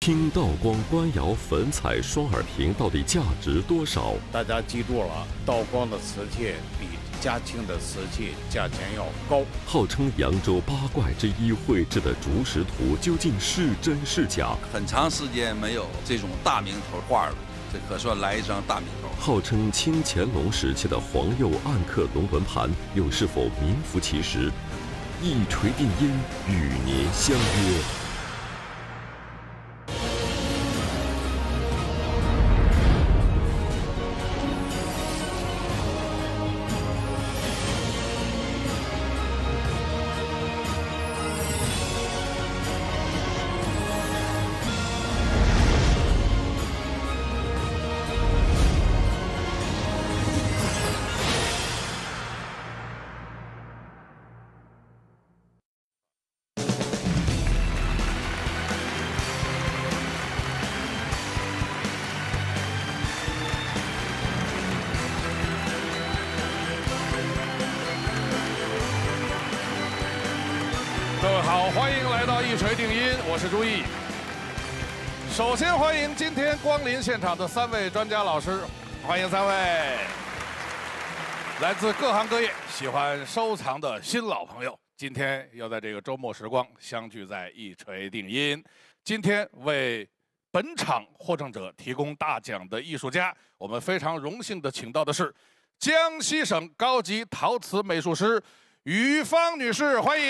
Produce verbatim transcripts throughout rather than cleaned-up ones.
听道光官窑粉彩双耳瓶到底价值多少？ 大家记住了，道光的瓷器比嘉庆的瓷器价钱要高。 号称扬州八怪之一绘制的竹石图究竟是真是假？ 很长时间没有这种大名头画了，这可算来一张大名头。 号称清乾隆时期的黄釉暗刻龙纹盘，又是否名副其实？一锤定音，与您相约。 各位好，欢迎来到一锤定音，我是朱毅。首先欢迎今天光临现场的三位专家老师，欢迎三位，来自各行各业、喜欢收藏的新老朋友，今天要在这个周末时光相聚在一锤定音。今天为本场获胜者提供大奖的艺术家，我们非常荣幸的请到的是江西省高级陶瓷美术师于芳女士，欢迎。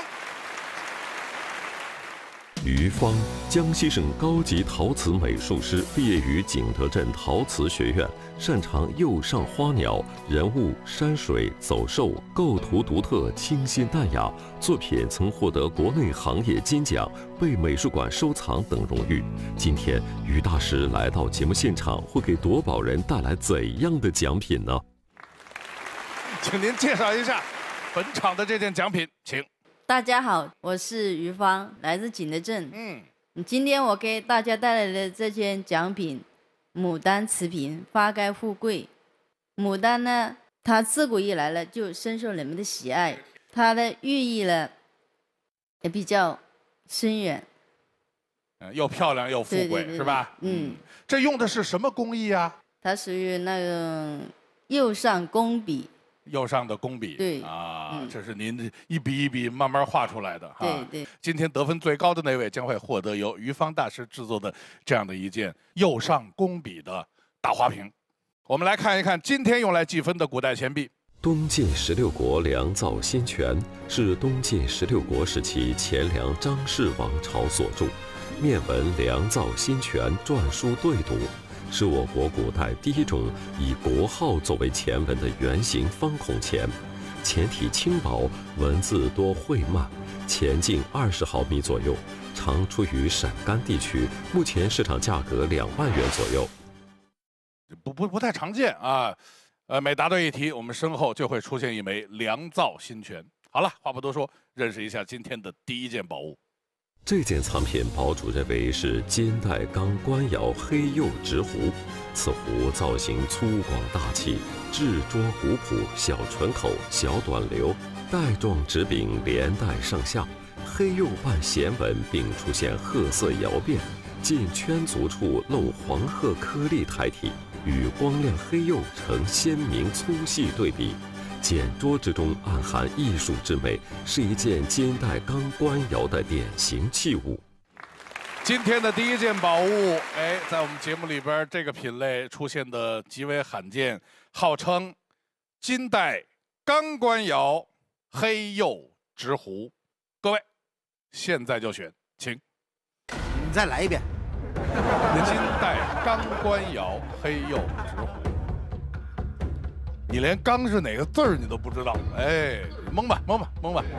于芳，江西省高级陶瓷美术师，毕业于景德镇陶瓷学院，擅长釉上花鸟、人物、山水、走兽，构图独特，清新淡雅。作品曾获得国内行业金奖、被美术馆收藏等荣誉。今天，于大师来到节目现场，会给夺宝人带来怎样的奖品呢？ 请您介绍一下本场的这件奖品，请。 大家好，我是于芳，来自景德镇。 嗯， 今天我给大家带来的这件奖品，牡丹瓷瓶，发该富贵。牡丹呢，它自古以来呢就深受人们的喜爱，它的寓意呢也比较深远。 嗯，又漂亮又富贵， 对对对对是吧？ 嗯， 这用的是什么工艺啊？ 它属于那个釉上工笔。 釉上的工笔， 对啊， 嗯、 这是您一笔一笔慢慢画出来的哈。 对对。 今天得分最高的那位将会获得由于芳大师制作的这样的一件釉上工笔的大花瓶。我们来看一看今天用来计分的古代钱币。 东晋十六国良造新权是东晋十六国时期前凉张氏王朝所著，面文良造新权篆书对读。是我国古代第一种以国号作为前文的圆形方孔钱，钱体轻薄，文字多绘慢，钱径二十毫米左右，常出于陕甘地区，目前市场价格两万元左右。 不不不太常见啊，呃，每答对一题，我们身后就会出现一枚良造新权。好了，话不多说，认识一下今天的第一件宝物。 这件藏品，堡主认为是金代钢官窑黑釉直壶。此壶造型粗犷大气，制拙古朴，小唇口，小短流，带状直柄连带上下，黑釉瓣弦纹，并出现褐色窑变，近圈足处露黄褐颗粒胎体，与光亮黑釉呈鲜明粗细对比。简拙之中暗含艺术之美，是一件金代钢官窑的典型器物。 今天的第一件宝物，哎，在我们节目里边这个品类出现的极为罕见，号称金代钢官窑黑釉直壶。各位，现在就选，请。 你再来一遍。 金代钢官窑黑釉直壶。你连“钢”是哪个字儿你都不知道，哎，蒙吧，蒙吧，蒙吧。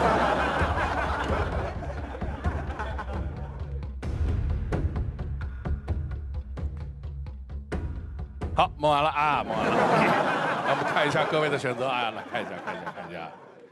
好，蒙完了啊，蒙完了。来，我们看一下各位的选择，哎，来看一下，看一下，看一下。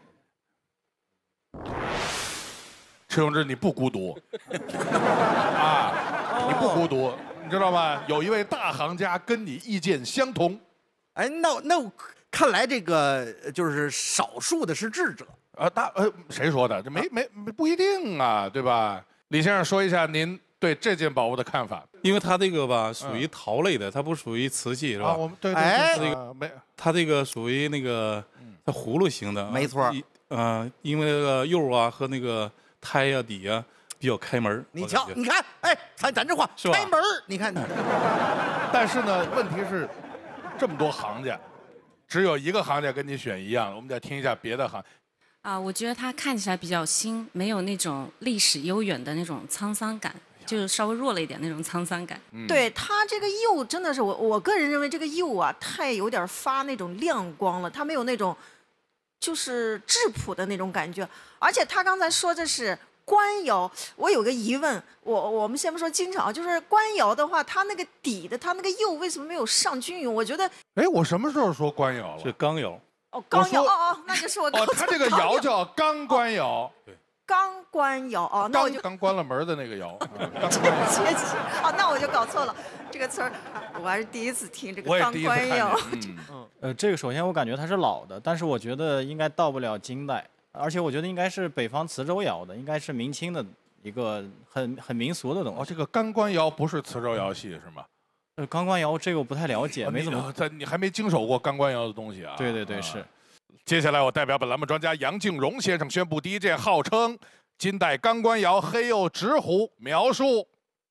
池永志，你不孤独啊，你不孤独，你知道吗？有一位大行家跟你意见相同。 哎，那那看来这个就是少数的是智者啊。大呃，谁说的？这没没不一定啊，对吧？李先生说一下您对这件宝物的看法。 因为它这个吧属于陶类的，它不属于瓷器，是吧？ 啊，我们对对哎对，这个没， 它这个属于那个它葫芦形的， 没错。 呃，因为那个釉啊和那个胎呀底呀比较开门。 你瞧，你看，哎，咱咱这话是吧开门儿，你看， 但是呢，问题是这么多行家，只有一个行家跟你选一样的，我们再听一下别的行。 啊，我觉得它看起来比较新，没有那种历史悠远的那种沧桑感，就是稍微弱了一点那种沧桑感。 嗯、 对它这个釉真的是我我个人认为这个釉啊太有点发那种亮光了，它没有那种就是质朴的那种感觉。而且他刚才说这是官窑，我有个疑问，我我们先不说金朝，就是官窑的话，它那个底的它那个釉为什么没有上均匀？我觉得， 哎，我什么时候说官窑了？ 是钢窑。 哦，钢窑，哦哦，那就是我搞哦，它这个窑叫钢官窑， 对， 钢官窑哦，那我就刚关了门的那个窑。 谢谢，哦，那我就搞错了，这个词儿我还是第一次听这个钢官窑。 嗯，呃，这个首先我感觉它是老的，但是我觉得应该到不了金代，而且我觉得应该是北方磁州窑的，应该是明清的一个很很民俗的东西。 哦，这个钢官窑不是磁州窑系是吗？ 呃，钢官窑这个我不太了解，没怎么在，你还没经手过钢官窑的东西啊？ 对对对，是。 接下来我代表本栏目专家杨敬荣先生宣布第一件号称金代钢官窑黑釉直壶描述。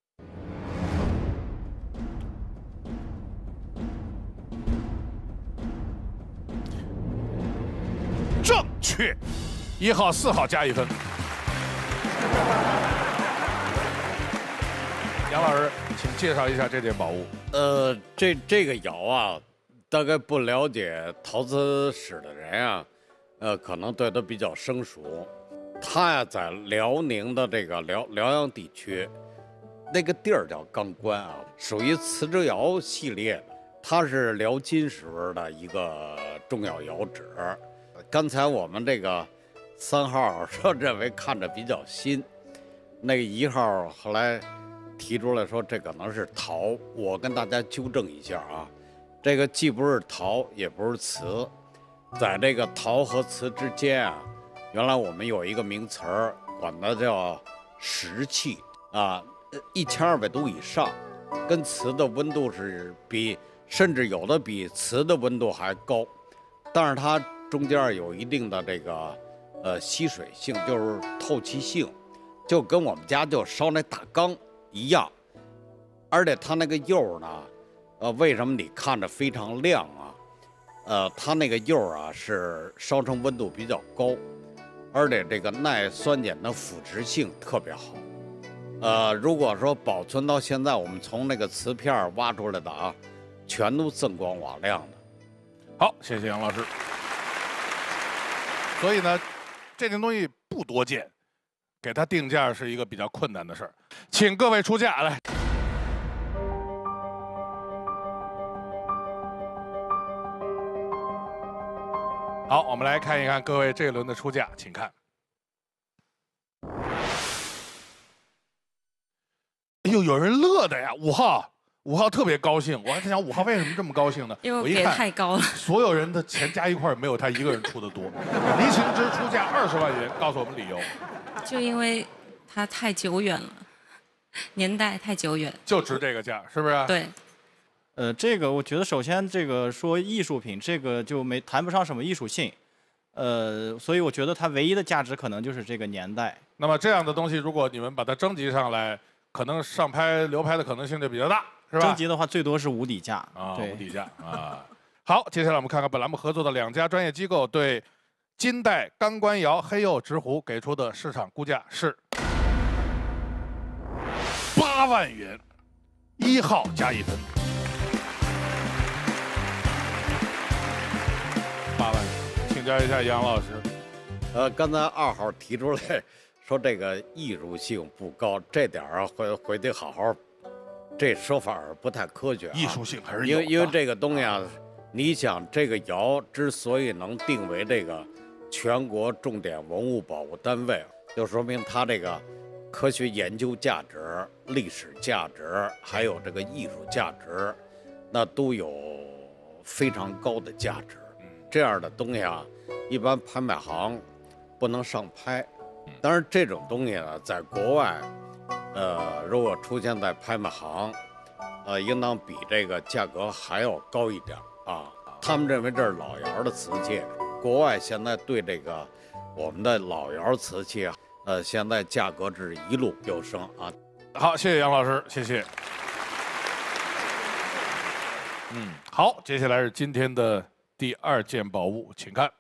正确，一号、四号加一分。杨老师，请介绍一下这件宝物。 呃，这这个窑啊，大概不了解陶瓷史的人啊，呃，可能对它比较生疏。它呀，在辽宁的这个辽辽阳地区，那个地儿叫钢关啊，属于磁州窑系列的，它是辽金时候的一个重要窑址。刚才我们这个三号说认为看着比较新，那个一号后来提出来说这可能是陶，我跟大家纠正一下啊，这个既不是陶也不是瓷，在这个陶和瓷之间啊，原来我们有一个名词儿，管它叫石器啊，一千二百度以上，跟瓷的温度是比，甚至有的比瓷的温度还高，但是它中间有一定的这个呃吸水性，就是透气性，就跟我们家就烧那大缸一样，而且它那个釉呢，呃，为什么你看着非常亮啊？呃，它那个釉啊是烧成温度比较高，而且这个耐酸碱的腐蚀性特别好。呃，如果说保存到现在，我们从那个瓷片挖出来的啊，全都锃光瓦亮的。 好，谢谢杨老师。所以呢，这件东西不多见，给它定价是一个比较困难的事儿。请各位出价来。好，我们来看一看各位这一轮的出价，请看。哎呦，有人乐的呀！五号，五号特别高兴，我还在想五号为什么这么高兴呢？ 因为我给太高了， 所有人的钱加一块没有他一个人出的多。黎晴之出价二十万元，告诉我们理由。 就因为它太久远了，年代太久远， 就值这个价，是不是？ 对。 呃，这个我觉得首先这个说艺术品，这个就没谈不上什么艺术性，呃，所以我觉得它唯一的价值可能就是这个年代。 那么这样的东西，如果你们把它征集上来，可能上拍流拍的可能性就比较大，是吧？ 征集的话，最多是无底价啊， 对， 无底价啊。好，接下来我们看看本栏目合作的两家专业机构对金代钢官窑黑釉直壶给出的市场估价是八万元，一号加一分。八万元，请教一下杨老师。 呃，刚才二号提出来说这个艺术性不高，这点儿啊回回得好好，这说法不太科学、啊。 艺术性还是有因为因为这个东西啊，你想这个窑之所以能定为这个全国重点文物保护单位，就说明它这个科学研究价值、历史价值，还有这个艺术价值，那都有非常高的价值。这样的东西啊，一般拍卖行不能上拍。当然，这种东西呢，在国外呃，如果出现在拍卖行，呃，应当比这个价格还要高一点啊。他们认为这是老窑的瓷器，国外现在对这个我们的老窑瓷器啊，呃，现在价格是一路飙升啊。 好，谢谢杨老师，谢谢。嗯，好，接下来是今天的第二件宝物，请看。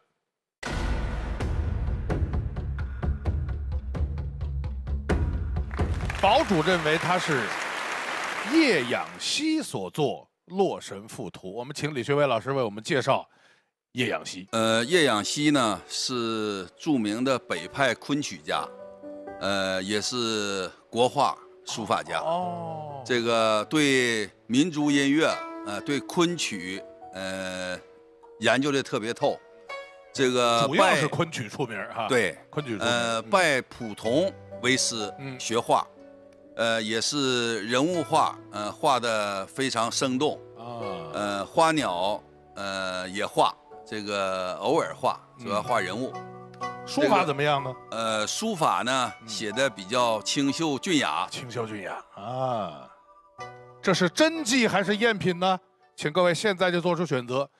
堡主认为它是叶养曦所作《洛神赋图》，我们请李学伟老师为我们介绍叶养曦。 呃，叶养曦呢是著名的北派昆曲家，呃，也是国画书法家。 哦， 这个对民族音乐，呃，对昆曲，呃，研究的特别透。这个主要是昆曲出名哈。 对， 昆曲出名。 呃，拜蒲桐为师， 嗯， 学画。呃，也是人物画，呃，画的非常生动。 啊， 呃，花鸟，呃，也画，这个偶尔画，主要画人物。 嗯、书法怎么样呢？ 这个、呃，书法呢，嗯、写的比较清秀俊雅。 清秀俊雅啊，这是真迹还是赝品呢？请各位现在就做出选择。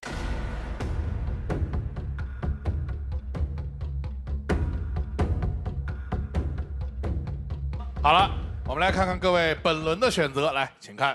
好了。我们来看看各位本轮的选择，来，请看。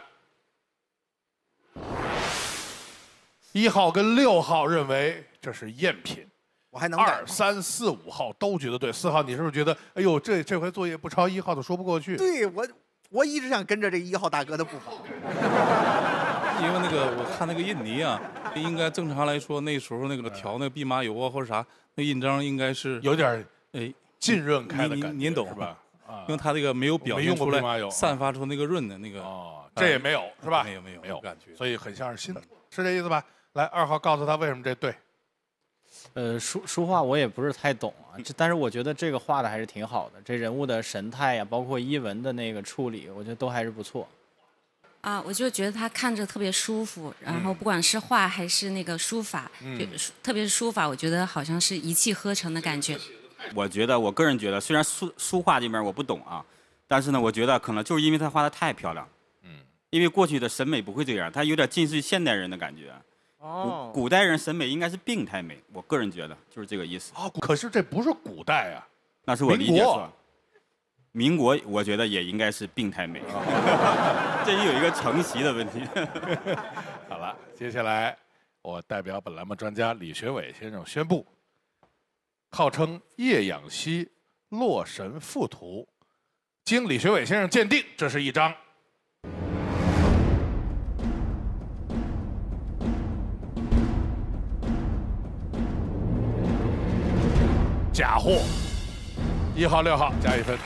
一号跟六号认为这是赝品， 我还能二三四五号都觉得对。四号，你是不是觉得，哎呦，这这回作业不抄一号的说不过去？ 对我，我一直想跟着这一号大哥的步伐。 因为那个我看那个印泥啊，应该正常来说那时候那个调那个蓖麻油啊或者啥，那印章应该是有点哎浸润开的感觉， 您懂是吧？ 因为它这个没有表现出来，散发出那个润的那个哦，这也没有是吧？ 没有没有没有感觉， 所以很像是新的，是这意思吧？来，二号告诉他为什么这对。 呃，书书画我也不是太懂啊，这但是我觉得这个画的还是挺好的，这人物的神态呀、啊，包括衣纹的那个处理，我觉得都还是不错。 啊，我就觉得他看着特别舒服，然后不管是画还是那个书法，嗯、就特别是书法，我觉得好像是一气呵成的感觉。 我觉得，我个人觉得，虽然书书画这边我不懂啊，但是呢，我觉得可能就是因为他画的太漂亮，嗯，因为过去的审美不会这样，他有点近似于现代人的感觉。哦，古代人审美应该是病态美，我个人觉得就是这个意思。 哦，可是这不是古代啊， 那是我理解错。民国，我觉得也应该是病态美，这里有一个承袭的问题。 好了，接下来我代表本栏目专家李学伟先生宣布。号称叶养曦《洛神赋图》，经李学伟先生鉴定，这是一张假货。一号、六号加一分，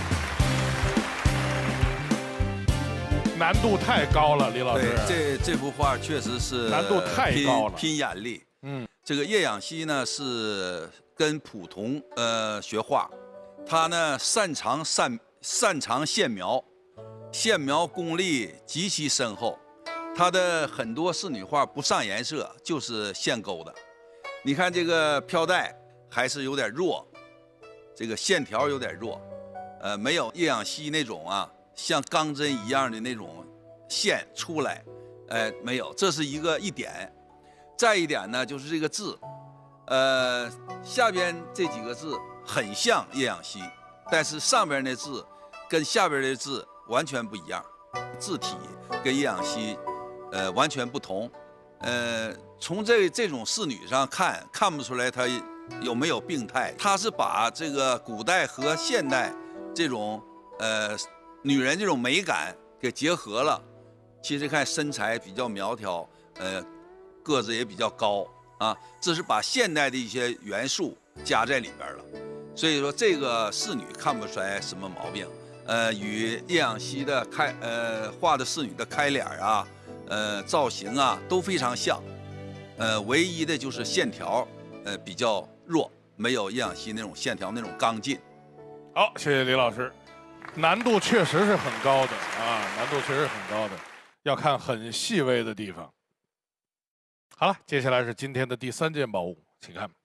难度太高了，李老师。 对，这这幅画确实是难度太高了， 拼眼力。 嗯， 这个叶养曦呢是。跟蒲桐呃学画，他呢擅长擅擅长线描，线描功力极其深厚。他的很多仕女画不上颜色，就是线勾的。你看这个飘带还是有点弱，这个线条有点弱，呃，没有叶养曦那种啊像钢针一样的那种线出来，呃，没有，这是一个一点。再一点呢，就是这个字。呃，下边这几个字很像叶养曦，但是上边的字跟下边的字完全不一样，字体跟叶养曦呃完全不同。呃，从这这种仕女上看，看不出来她有没有病态。她是把这个古代和现代这种呃女人这种美感给结合了。其实看身材比较苗条，呃，个子也比较高。啊，这是把现代的一些元素加在里边了，所以说这个仕女看不出来什么毛病，呃，与叶养曦的开呃画的仕女的开脸啊，呃造型啊都非常像，呃，唯一的就是线条呃比较弱，没有叶养曦那种线条那种刚劲。 好，谢谢李老师，难度确实是很高的啊，难度确实很高的，要看很细微的地方。好了，接下来是今天的第三件宝物，请看。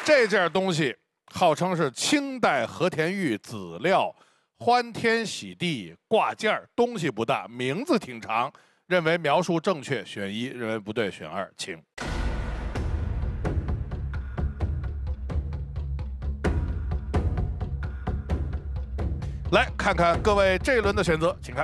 这件东西号称是清代和田玉籽料欢天喜地挂件儿，东西不大，名字挺长。认为描述正确，选一；认为不对，选二。请。来看看各位这一轮的选择，请看。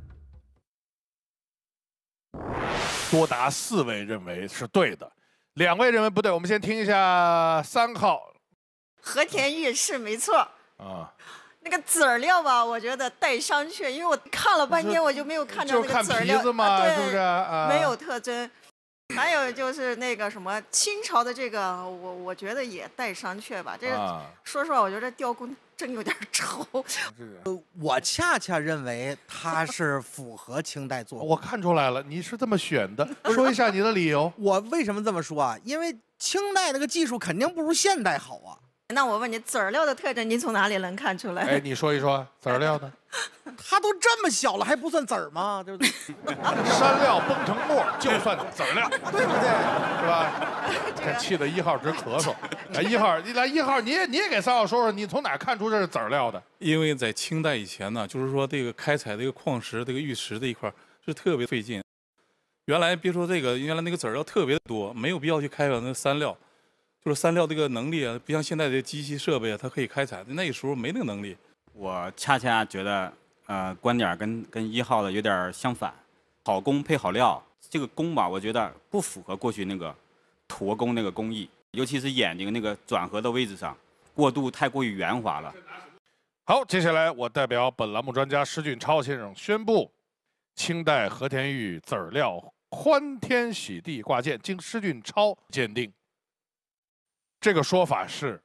多达四位认为是对的，两位认为不对。我们先听一下三号。 和田玉是没错。 啊。 那个籽儿料吧，我觉得带商榷，因为我看了半天，我就没有看到那个籽儿料。 就看皮子嘛， 啊、 是不是？啊、 没有特征。还有就是那个什么清朝的这个，我我觉得也带商榷吧。这个、啊、说实话，我觉得雕工真有点丑。 呃，我恰恰认为它是符合清代做工。 我看出来了，你是这么选的。说一下你的理由。 我为什么这么说啊？因为清代那个技术肯定不如现代好啊。 那我问你，籽儿料的特征，你从哪里能看出来？ 哎，你说一说籽儿料的。 它都这么小了，还不算籽儿吗？对不对？ 山料崩成沫就算籽儿料， 对不对？ 是吧？这气得一号直咳嗽。来，一号，你来一号，你也你也给三号说说，你从哪看出这是籽儿料的？ 因为在清代以前呢，就是说这个开采这个矿石、这个玉石这一块是特别费劲。原来别说这个，原来那个籽儿料特别多，没有必要去开采那三料。就是三料这个能力啊，不像现在的机器设备啊，它可以开采。那个时候没那个能力。 我恰恰觉得，呃，观点跟跟一号的有点相反。好工配好料，这个工吧，我觉得不符合过去那个驼工那个工艺，尤其是眼睛那个转合的位置上，过度太过于圆滑了。 好，接下来我代表本栏目专家施俊超先生宣布，清代和田玉籽儿料欢天喜地挂件，经施俊超鉴定。这个说法是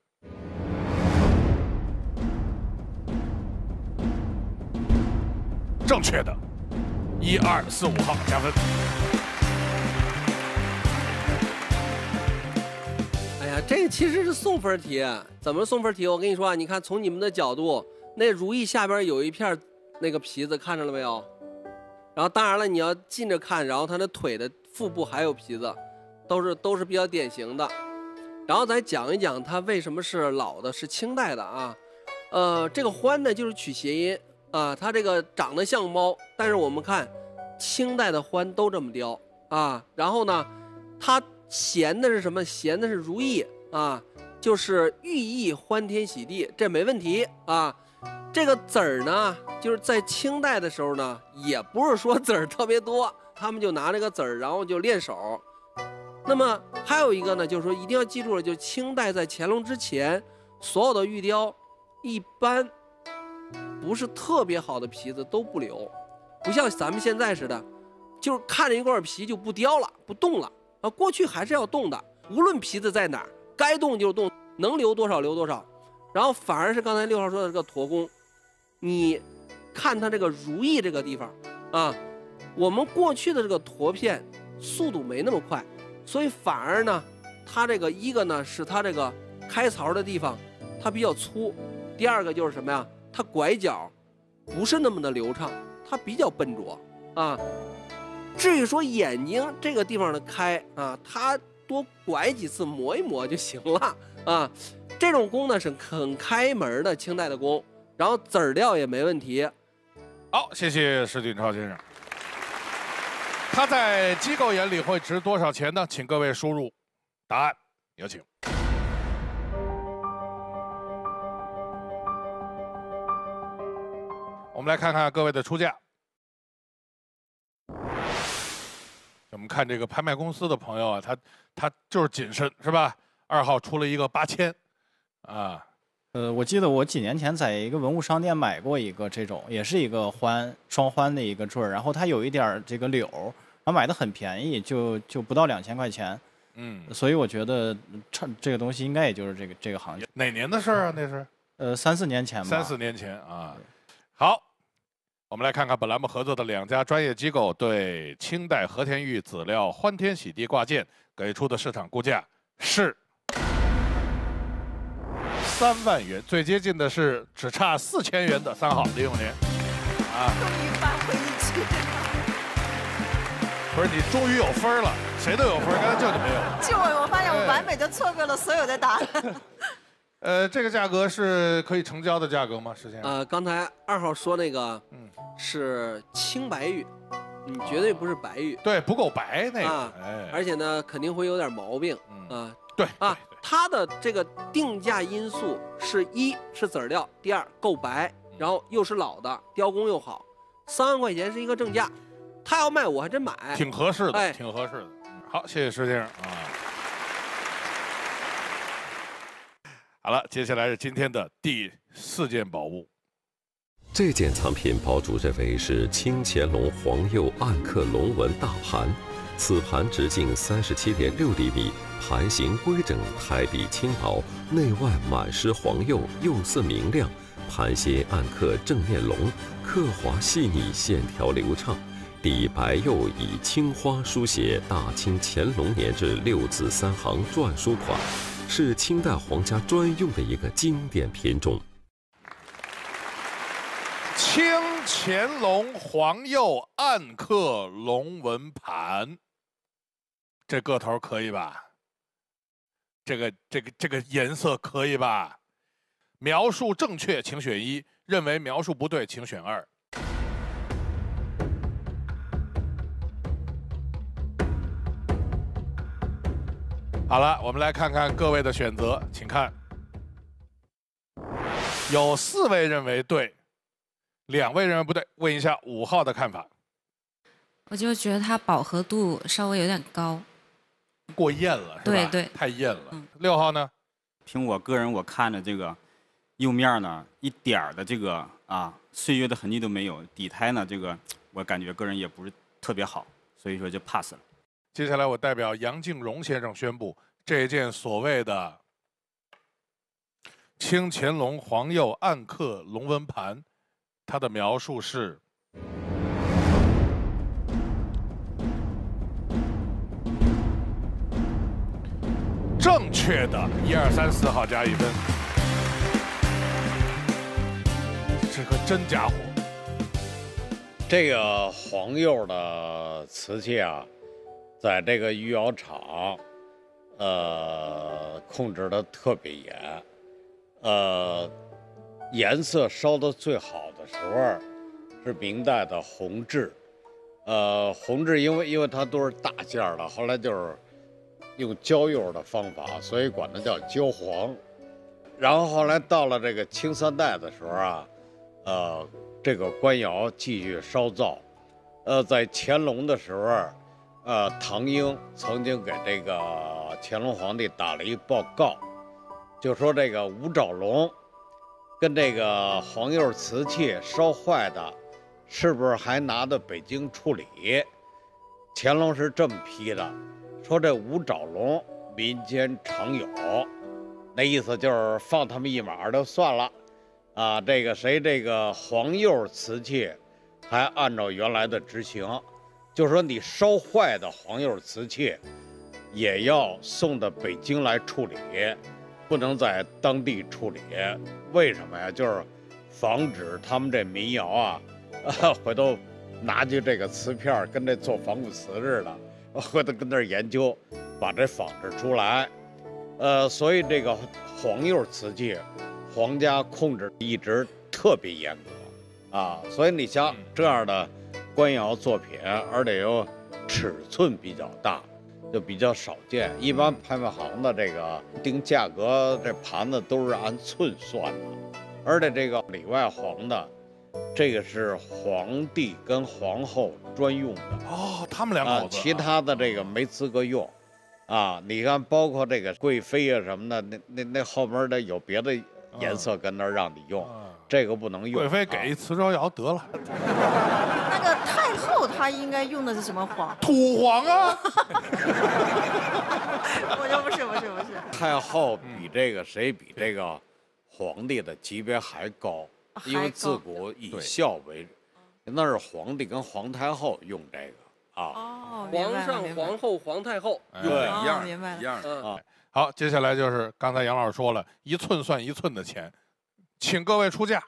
正确的，一二四五号加分。 哎呀，这个其实是送分题，怎么送分题？我跟你说啊，你看从你们的角度，那如意下边有一片那个皮子，看着了没有？然后当然了，你要近着看，然后它的腿的腹部还有皮子，都是都是比较典型的。然后再讲一讲它为什么是老的，是清代的啊。呃，这个欢呢就是取谐音啊，它这个长得像猫，但是我们看清代的欢都这么雕啊。然后呢，它衔的是什么？衔的是如意啊，就是寓意欢天喜地，这没问题啊。这个籽儿呢，就是在清代的时候呢，也不是说籽儿特别多，他们就拿这个籽儿，然后就练手。那么还有一个呢，就是说一定要记住了，就是清代在乾隆之前，所有的玉雕一般不是特别好的皮子都不留，不像咱们现在似的，就是看着一块皮就不雕了，不动了啊。过去还是要动的，无论皮子在哪儿，该动就动，能留多少留多少。然后反而是刚才六号说的这个驼工，你看它这个如意这个地方啊，我们过去的这个驼片速度没那么快。所以反而呢，它这个一个呢是它这个开槽的地方它比较粗，第二个就是什么呀？它拐角不是那么的流畅，它比较笨拙啊。至于说眼睛这个地方的开啊，它多拐几次磨一磨就行了啊。这种工呢是很开门的清代的工，然后籽儿料也没问题。 好，谢谢施俊超先生。它在机构眼里会值多少钱呢？请各位输入答案，有请。我们来看看各位的出价。我们看这个拍卖公司的朋友啊，他他就是谨慎，是吧？二号出了一个八千，啊。 呃，我记得我几年前在一个文物商店买过一个这种，也是一个欢双欢的一个坠儿，然后它有一点这个柳，然后买的很便宜，就就不到两千块钱。 嗯， 所以我觉得这这个东西应该也就是这个这个行情。 哪年的事儿啊？那是？ 呃，三四年前吧。 三四年前啊。好，我们来看看本栏目合作的两家专业机构对清代和田玉籽料欢天喜地挂件给出的市场估价是三万元，最接近的是只差四千元的三号李永年，啊， 终于扳回一局。 不是你终于有分了，谁都有分，刚才就你没有。 就我，我发现我完美的错过了所有的答案。 呃，这个价格是可以成交的价格吗？石先生？ 呃，刚才二号说那个，嗯，是青白玉，嗯，绝对不是白玉。 对，不够白那个。 啊， 哎， 而且呢，肯定会有点毛病。 嗯啊， 对啊，它的这个定价因素是一是籽儿料，第二够白，然后又是老的，雕工又好，三万块钱是一个正价。他要卖我还真买， 挺合适的， 哎， 挺合适的。好，谢谢石先生啊。好了，接下来是今天的第四件宝物。 这件藏品堡主认为是清乾隆皇釉暗刻龙纹大盘，此盘直径三十七点六厘米，盘形规整，胎壁轻薄，内外满施黄釉，釉色明亮，盘心暗刻正面龙，刻划细腻，线条流畅。底白釉以青花书写“大清乾隆年制”六字三行篆书款，是清代皇家专用的一个经典品种。 清乾隆皇釉暗刻龙纹盘，这个头可以吧？这个这个这个颜色可以吧？描述正确请选一，认为描述不对请选二。好了，我们来看看各位的选择，请看，有四位认为对，两位认为不对。问一下五号的看法。 我就觉得它饱和度稍微有点高， 过艳了，是吧？ 对对， 太艳了。嗯、六号呢？ 凭我个人我看的这个釉面呢，一点儿的这个啊岁月的痕迹都没有，底胎呢这个我感觉个人也不是特别好，所以说就 pass 了。 接下来，我代表杨敬荣先生宣布，这件所谓的清乾隆皇釉暗刻龙纹盘，它的描述是正确的。一二三四号加一分，这个真家伙。 这个黄釉的瓷器啊，在这个御窑厂，呃，控制的特别严，呃，颜色烧的最好的时候是明代的弘治，呃，弘治因为因为它都是大件的，后来就是用焦釉的方法，所以管它叫焦黄。然后后来到了这个清三代的时候啊，呃，这个官窑继续烧造，呃，在乾隆的时候。呃，唐英曾经给这个乾隆皇帝打了一报告，就说这个五爪龙跟这个黄釉瓷器烧坏的，是不是还拿到北京处理？乾隆是这么批的，说这五爪龙民间常有，那意思就是放他们一马就算了，啊，这个谁这个黄釉瓷器还按照原来的执行。就是说，你烧坏的黄釉瓷器，也要送到北京来处理，不能在当地处理。为什么呀？就是防止他们这民窑啊，啊回头拿起这个瓷片跟这做防腐瓷似的，回头跟那儿研究，把这仿制出来。呃，所以这个黄釉瓷器，皇家控制一直特别严格啊。所以你像这样的。官窑作品，而且又尺寸比较大，就比较少见。一般拍卖行的这个定价格，这盘子都是按寸算的，而且这个里外黄的，这个是皇帝跟皇后专用的哦，他们两口子、 啊，其他的这个没资格用。啊，你看，包括这个贵妃啊什么的，那那那后面的有别的颜色跟那儿让你用，嗯、这个不能用。 贵妃给一瓷招窑得了。 那个太后她应该用的是什么黄？ 土黄啊！ 我说不是不是不是。 太后比这个谁比这个皇帝的级别还高， 还因为自古以孝为，那是皇帝跟皇太后用这个。啊， 哦， 皇上、皇后、皇太后， 对，一样， 明白了， 一样的啊。 好，接下来就是刚才杨老师说了，一寸算一寸的钱，请各位出价。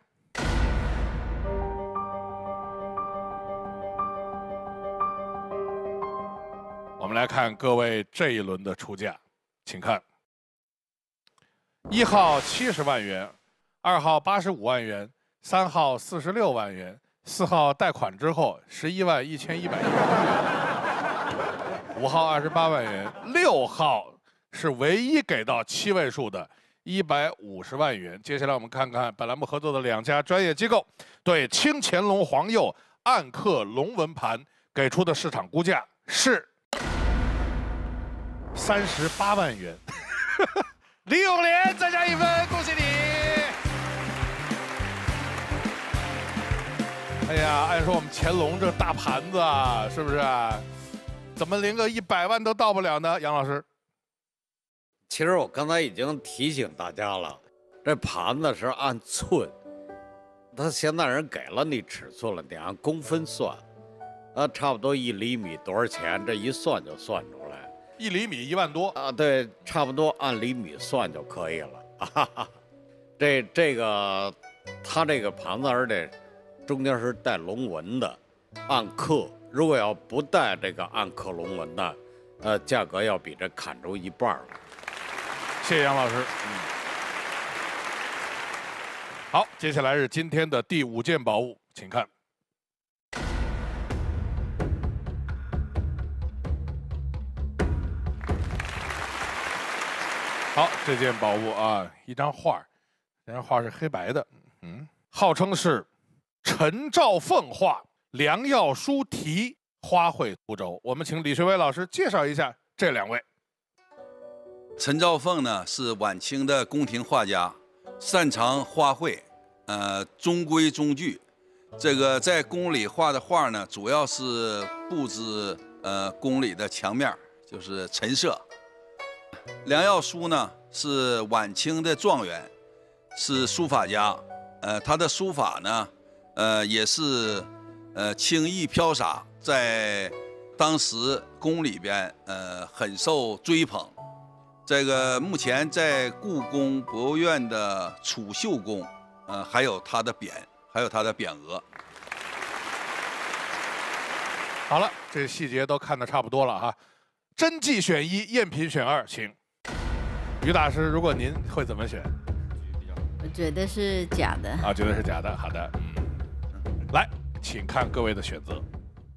我们来看各位这一轮的出价， 请看。一号七十万元，二号八十五万元，三号四十六万元，四号贷款之后十一万一千一百一十八元，五号二十八万元，六号是唯一给到七位数的一百五十万元。接下来我们看看本栏目合作的两家专业机构对清乾隆皇佑暗刻龙纹盘给出的市场估价是三十八万元。李永莲再加一分，恭喜你！哎呀，按说我们乾隆这大盘子啊，是不是啊？怎么连个一百万都到不了呢？杨老师， 其实我刚才已经提醒大家了，这盘子是按寸，他现在人给了你尺寸了，你按公分算，啊，差不多一厘米多少钱？这一算就算出来。 一厘米一万多啊，对，差不多按厘米算就可以了。啊、哈哈这这个，它这个盘子而且中间是带龙纹的，按克。如果要不带这个按克龙纹的，呃，价格要比这砍出一半了。 谢谢杨老师。嗯。好，接下来是今天的第五件宝物，请看。好，这件宝物啊，一张画，这张画是黑白的，嗯，号称是陈兆凤画，梁耀书题，花卉图轴。我们请李学伟老师介绍一下这两位。 陈兆凤呢是晚清的宫廷画家，擅长花卉，呃，中规中矩。这个在宫里画的画呢，主要是布置呃宫里的墙面，就是陈设。梁耀书呢是晚清的状元，是书法家。呃，他的书法呢，呃，也是呃轻易飘洒，在当时宫里边呃很受追捧。这个目前在故宫博物院的储秀宫，呃，还有他的匾，还有他的匾额。 好了，这细节都看得差不多了哈。真迹选一，赝品选二，请。于大师，如果您会怎么选？ 我觉得是假的。 啊，觉得是假的。好的，嗯，来，请看各位的选择。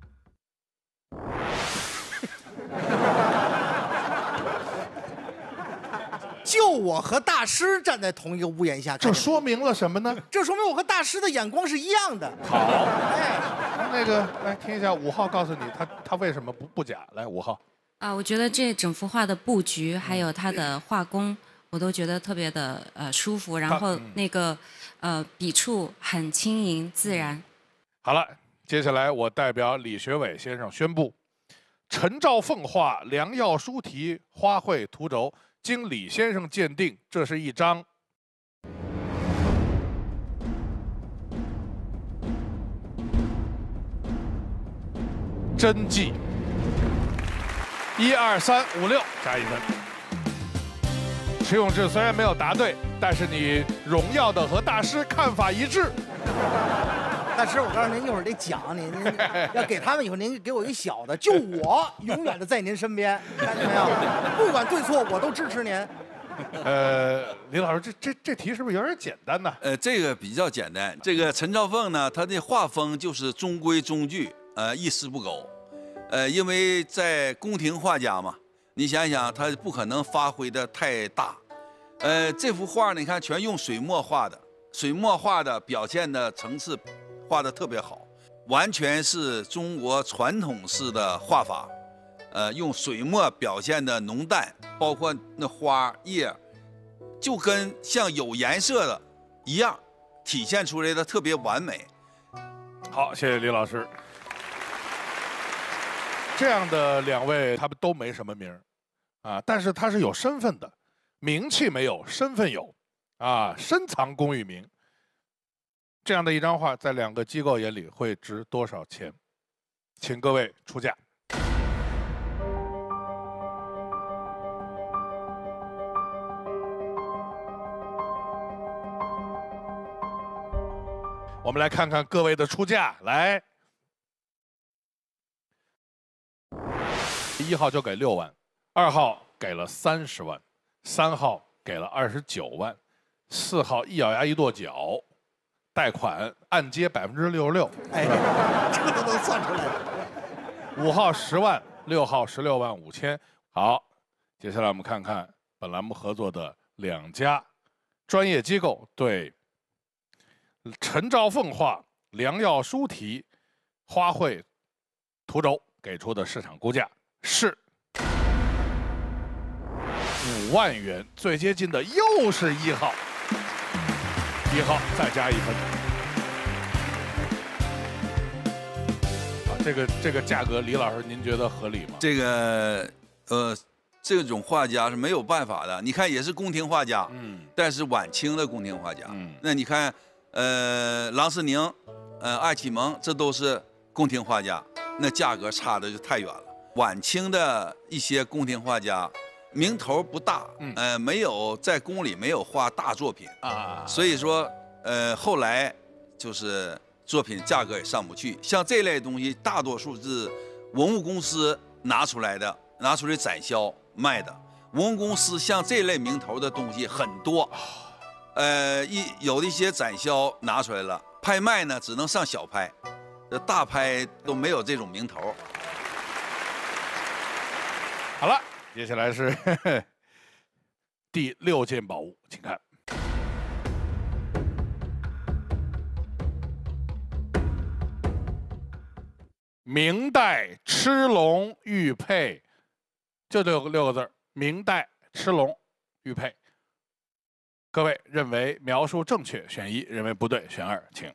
就我和大师站在同一个屋檐下， 这说明了什么呢？ 这说明我和大师的眼光是一样的。 好，哎，那个来听一下五号告诉你他他为什么不不假？来，五号。 啊，我觉得这整幅画的布局还有它的画工，我都觉得特别的呃舒服，然后那个呃笔触很轻盈自然。 好了，接下来我代表李学伟先生宣布，陈兆凤画，梁耀书题，花卉图轴，经李先生鉴定，这是一张真迹。一二三五六，加一分。池永志虽然没有答对，但是你荣耀的和大师看法一致。 大师，我告诉您，一会儿得讲您，您要给他们以后，您给我一小的，就我永远的在您身边，看见没有？不管对错，我都支持您。 呃，李老师，这这这题是不是有点简单呢？ 呃，这个比较简单。这个陈兆凤呢，他的画风就是中规中矩，呃，一丝不苟。呃，因为在宫廷画家嘛，你想想，他不可能发挥的太大。呃，这幅画呢，你看全用水墨画的，水墨画的表现的层次画的特别好，完全是中国传统式的画法。呃，用水墨表现的浓淡，包括那花叶，就跟像有颜色的一样，体现出来的特别完美。 好，谢谢李老师。这样的两位，他们都没什么名儿，啊，但是他是有身份的，名气没有，身份有，啊，深藏功与名。这样的一张画，在两个机构眼里会值多少钱？请各位出价。我们来看看各位的出价，来。一号就给六万，二号给了三十万，三号给了二十九万，四号一咬牙一跺脚，贷款按揭百分之六十六， 哎，这个都能算出来。 五号十万，六号十六万五千。好，接下来我们看看本栏目合作的两家专业机构对陈兆凤画良药书题花卉图轴给出的市场估价是五万元，最接近的又是一号，一号再加一分。啊，这个这个价格，李老师您觉得合理吗？ 这个呃，这种画家是没有办法的。你看，也是宫廷画家，嗯，但是晚清的宫廷画家，嗯，那你看，呃，郎世宁，呃，艾启蒙，这都是宫廷画家，那价格差的就太远了。晚清的一些宫廷画家，名头不大，嗯、呃，没有在宫里没有画大作品啊，所以说，呃，后来就是作品价格也上不去。像这类东西，大多数是文物公司拿出来的，拿出来展销卖的。文物公司像这类名头的东西很多，呃，一有的一些展销拿出来了，拍卖呢只能上小拍，这大拍都没有这种名头。 好了，接下来是呵呵第六件宝物，请看。明代螭龙玉佩，就六个六个字儿，明代螭龙玉佩。各位认为描述正确，选一；认为不对，选二，请。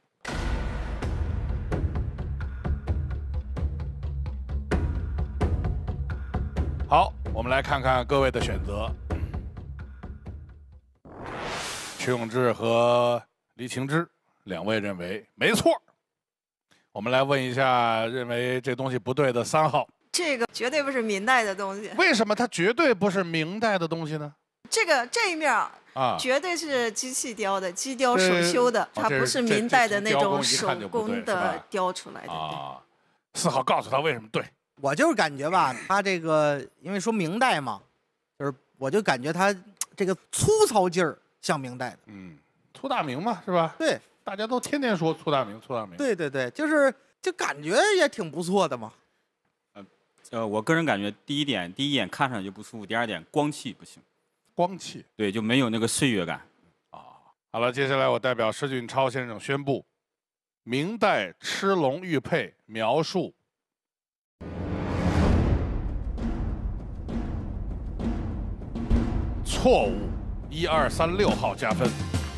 好，我们来看看各位的选择。曲永志和黎晴之两位认为没错。我们来问一下，认为这东西不对的三号。 这个绝对不是明代的东西。 为什么它绝对不是明代的东西呢？ 这个这一面啊，绝对是机器雕的，机雕手修的，它不是明代的那种手工的雕出来的。 啊，四号告诉他为什么对。 我就是感觉吧，他这个因为说明代嘛，就是我就感觉他这个粗糙劲儿像明代的。 嗯，粗大明嘛，是吧？ 对， 大家都天天说粗大明，粗大明。 对对对，就是就感觉也挺不错的嘛。 呃，呃，我个人感觉第一点，第一眼看上去就不舒服；第二点，光气不行。 光气。 对，就没有那个岁月感。 啊，好了，接下来我代表施俊超先生宣布，明代螭龙玉佩描述。错误，一二三六号加分。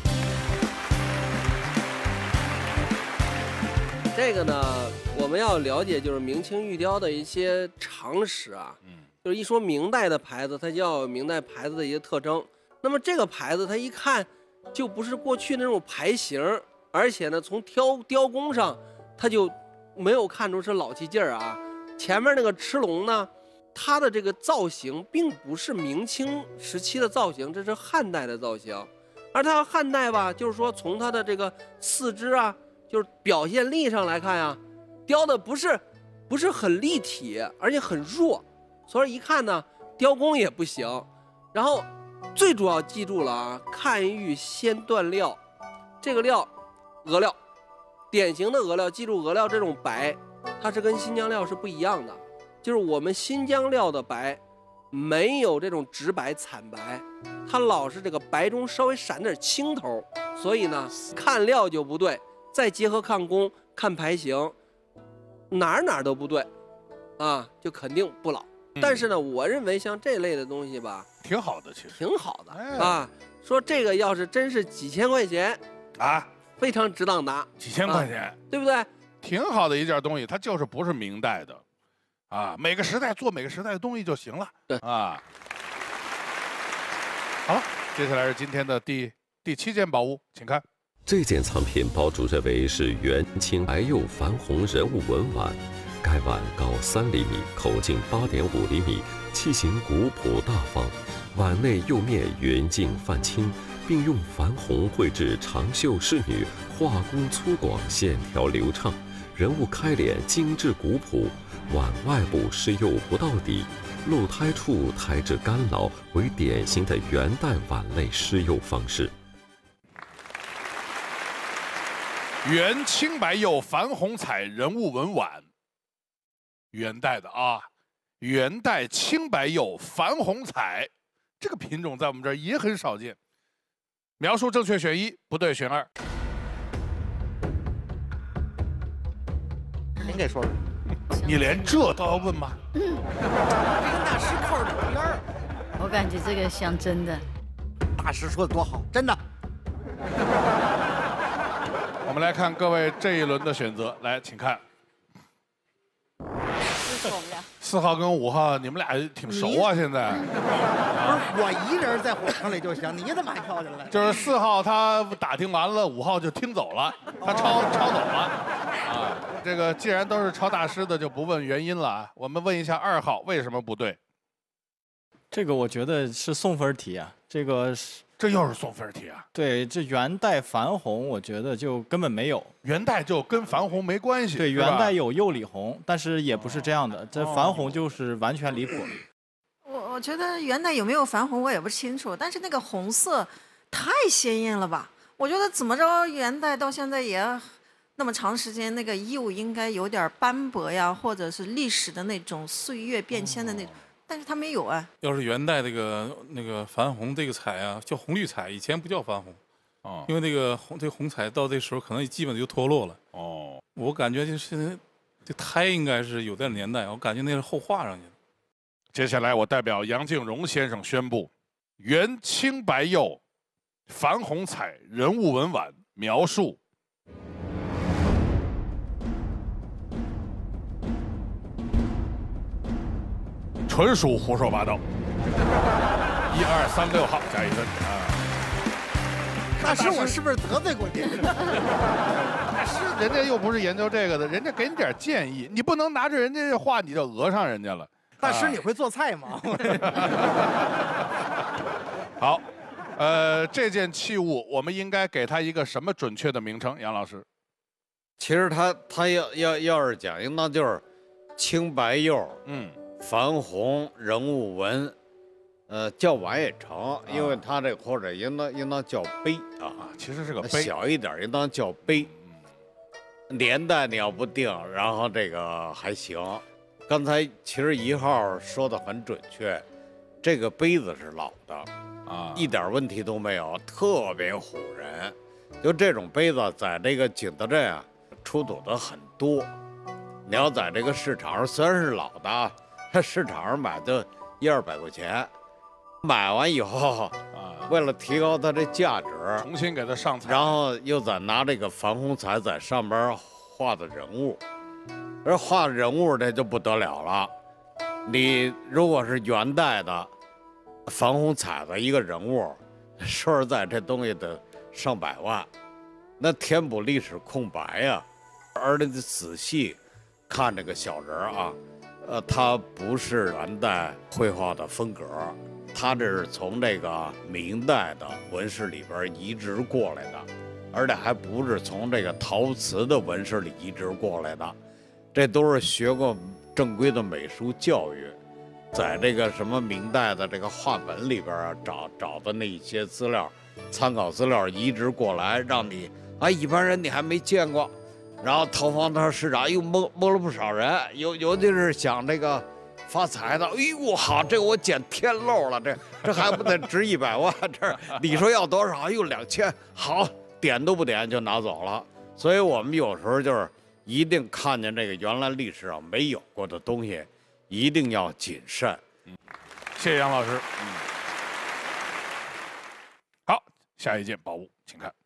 这个呢，我们要了解就是明清玉雕的一些常识啊。嗯。就是一说明代的牌子，它就要有明代牌子的一些特征。那么这个牌子，它一看就不是过去那种牌型，而且呢，从雕雕工上，它就没有看出是老气劲儿啊。前面那个螭龙呢？它的这个造型并不是明清时期的造型，这是汉代的造型。而它汉代吧，就是说从它的这个四肢啊，就是表现力上来看呀，雕的不是不是很立体，而且很弱，所以一看呢，雕工也不行。然后最主要记住了啊，看玉先断料，这个料鹅料，典型的鹅料，记住鹅料这种白，它是跟新疆料是不一样的。就是我们新疆料的白，没有这种直白惨白，它老是这个白中稍微闪点青头，所以呢，看料就不对，再结合看工、看牌型，哪儿哪儿都不对，啊，就肯定不老。嗯、但是呢，我认为像这类的东西吧， 挺好的，其实挺好的、哎、啊。说这个要是真是几千块钱啊， 非常值当拿， 几千块钱、 啊，对不对？ 挺好的一件东西，它就是不是明代的。啊，每个时代做每个时代的东西就行了。 对啊，好了，接下来是今天的第第七件宝物，请看。 这件藏品包主认为是元清白釉矾红人物文碗，该碗高三厘米，口径八点五厘米，器型古朴大方。碗内釉面圆净泛青，并用矾红绘制长袖仕女，画工粗犷，线条流畅。人物开脸精致古朴， 碗外部施釉不到底，露胎处胎质干老为典型的元代碗类施釉方式。 元青白釉矾红彩人物纹碗，元代的啊，元代青白釉矾红彩，这个品种在我们这儿也很少见。描述正确选一，不对选二。 您给说说。 你连这都要问吗？ 这跟大师靠着两边儿。 我感觉这个像真的。 大师说的多好，真的。 我们来看各位这一轮的选择，来，请看。四号跟五号，你们俩挺熟啊，现在。 不是我一人在火坑里就行，你怎么还跳进来？ 就是四号他打听完了，五号就听走了，他抄抄走了。啊，这个既然都是抄大师的，就不问原因了啊。我们问一下二号为什么不对？ 这个我觉得是送分题啊，这个是这又是送分题啊？ 对，这元代矾红，我觉得就根本没有。 元代就跟矾红没关系。 对，元代有釉里红，但是也不是这样的，这矾红就是完全离谱。 我我觉得元代有没有矾红我也不清楚，但是那个红色太鲜艳了吧？我觉得怎么着元代到现在也那么长时间，那个釉应该有点斑驳呀，或者是历史的那种岁月变迁的那种。哦，但是它没有啊。 要是元代那个那个矾红这个彩啊，叫红绿彩，以前不叫矾红，哦，因为那个红这红彩到这时候可能基本就脱落了。哦，我感觉就是这胎应该是有点年代，我感觉那是后画上去的。 接下来我代表杨敬荣先生宣布，元青白釉矾红彩人物纹碗描述。纯属胡说八道。一二三六号加一分啊！ 大师，我是不是得罪过您？ 大师，人家又不是研究这个的，人家给你点建议，你不能拿着人家这话你就讹上人家了。 大师，你会做菜吗？ 好，呃，这件器物我们应该给它一个什么准确的名称？杨老师， 其实它它要要要是讲，应当就是青白釉，嗯。矾红人物纹，呃，叫碗也成，因为它这或者应当应当叫杯啊， 其实是个杯， 小一点应当叫杯。年代你要不定，然后这个还行。刚才其实一号说的很准确，这个杯子是老的啊，一点问题都没有，特别唬人。就这种杯子在这个景德镇啊出土的很多，你要在这个市场上虽然是老的。在市场上买就一二百块钱，买完以后，啊，为了提高它的价值， 重新给它上彩， 然后又再拿这个矾红彩在上边画的人物，而画人物这就不得了了。你如果是元代的矾红彩的一个人物，说实在这东西得上百万，那填补历史空白呀。而且仔细看这个小人啊。呃，它不是元代绘画的风格，它这是从这个明代的纹饰里边移植过来的，而且还不是从这个陶瓷的纹饰里移植过来的，这都是学过正规的美术教育，在这个什么明代的这个画本里边啊找找的那些资料，参考资料移植过来，让你啊一般人你还没见过。然后投放到市场又摸摸了不少人，尤尤其是想这个发财的，哎呦好，这我捡天漏了，这这还不得值一百万？这你说要多少？哎呦两千，好，点都不点就拿走了。所以我们有时候就是一定看见这个原来历史上没有过的东西，一定要谨慎。 嗯，谢谢杨老师。嗯，好，下一件宝物，请看。